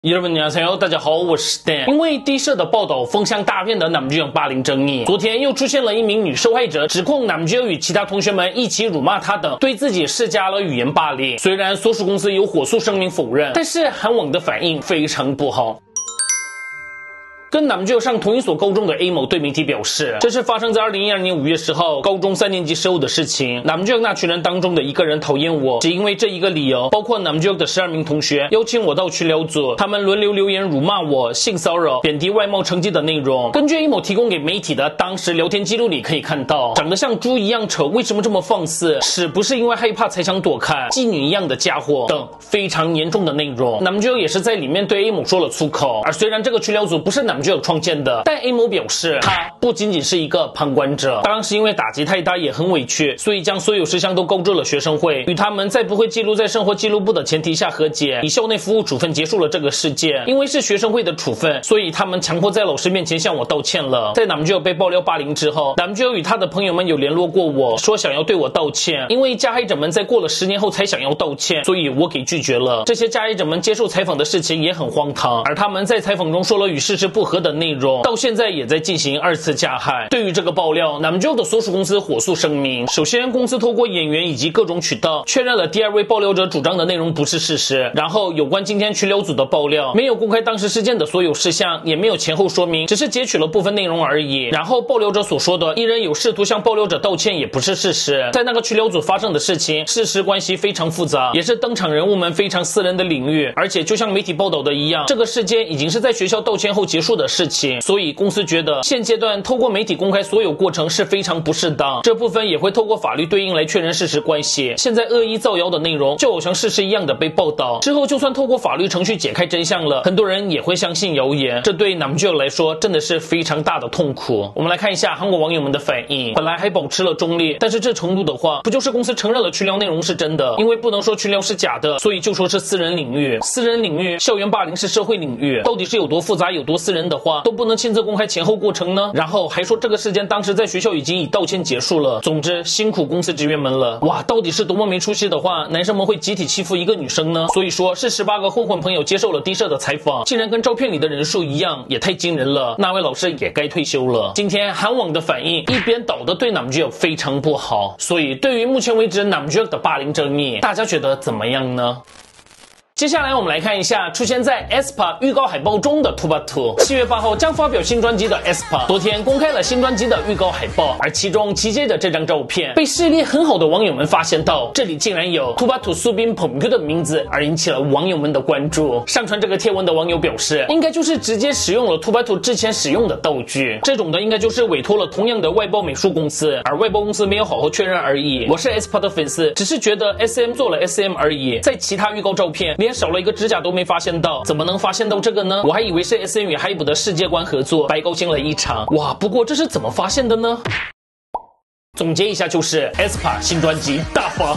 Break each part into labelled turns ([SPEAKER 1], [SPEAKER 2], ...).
[SPEAKER 1] 여러분 안녕하세요，大家好，我是 Dan。因为低社的报道风向大变的 남주혁霸凌争议，昨天又出现了一名女受害者指控 남주혁与其他同学们一起辱骂她等，对自己施加了语言霸凌。虽然所属公司有火速声明否认，但是韩网的反应非常不好。跟 남주혁上同一所高中的 A 某对媒体表示，这是发生在2012年5月10号高中3年级时候的事情。 남주혁那群人当中的一个人讨厌我，只因为这一个理由，包括 남주혁的12名同学邀请我到群聊组，他们轮流留言辱骂我、性骚扰、贬低外貌成绩的内容。根据 A 某提供给媒体的当时聊天记录里可以看到，长得像猪一样丑，为什么这么放肆？是不是因为害怕才想躲开？妓女一样的家伙等非常严重的内容。 남주혁也是在里面对 A 某说了粗口。而虽然这个群聊组不是 남주혁创建的，但 A 某表示他不仅仅是一个旁观者，当时因为打击太大也很委屈，所以将所有事项都告知了学生会，与他们在不会记录在生活记录簿的前提下和解，以校内服务处分结束了这个事件。因为是学生会的处分，所以他们强迫在老师面前向我道歉了。在 남주혁被爆料霸凌之后， 남주혁与他的朋友们有联络过我，说想要对我道歉，因为加害者们在过了10年后才想要道歉，所以我给拒绝了。这些加害者们接受采访的事情也很荒唐，而他们在采访中说了与事实不合的内容，到现在也在进行2次加害。对于这个爆料， 남주혁的所属公司火速声明，首先公司透过演员以及各种渠道确认了第2位爆料者主张的内容不是事实，然后有关今天群聊组的爆料没有公开当时事件的所有事项，也没有前后说明，只是截取了部分内容而已。然后爆料者所说的一人有试图向爆料者道歉也不是事实，在那个群聊组发生的事情事实关系非常复杂，也是登场人物们非常私人的领域，而且就像媒体报道的一样，这个事件已经是在学校道歉后结束的事情，所以公司觉得现阶段透过媒体公开所有过程是非常不适当，这部分也会透过法律对应来确认事实关系。现在恶意造谣的内容就好像事实一样的被报道，之后就算透过法律程序解开真相了，很多人也会相信谣言，这对 남주혁来说真的是非常大的痛苦。我们来看一下韩国网友们的反应，本来还保持了中立，但是这程度的话，不就是公司承认了群聊内容是真的，因为不能说群聊是假的，所以就说是私人领域。私人领域，校园霸凌是社会领域，到底是有多复杂有多私人的话，都不能亲自公开前后过程呢？然后还说这个事件当时在学校已经以道歉结束了。总之辛苦公司职员们了。哇，到底是多么没出息的话，男生们会集体欺负一个女生呢？所以说是18个混混朋友接受了低社的采访，竟然跟照片里的人数一样，也太惊人了。那位老师也该退休了。今天韩网的反应一边倒的对 남주혁非常不好，所以对于目前为止 남주혁的霸凌争议，大家觉得怎么样呢？接下来我们来看一下出现在 aespa 预告海报中的 TOBA2。7月8号将发表新专辑的 aespa 昨天公开了新专辑的预告海报，而其中紧接着这张照片被视力很好的网友们发现到，这里竟然有 TOBA2 수빈 범규的名字，而引起了网友们的关注。上传这个贴文的网友表示，应该就是直接使用了 TOBA2 之前使用的道具，这种的应该就是委托了同样的外包美术公司，而外包公司没有好好确认而已。我是 aespa 的粉丝，只是觉得 SM 做了 SM 而已，在其他预告照片连少了一个指甲都没发现到，怎么能发现到这个呢？我还以为是 SM 与 HYBE 的世界观合作，白高兴了一场。哇，不过这是怎么发现的呢？总结一下就是 aespa 新专辑大发。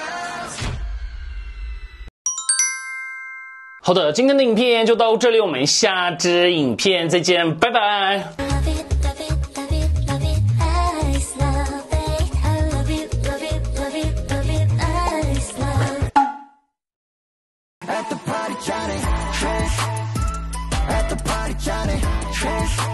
[SPEAKER 1] 好的，今天的影片就到这里，我们下支影片再见，拜拜。At the party, Johnny. At the party, Johnny.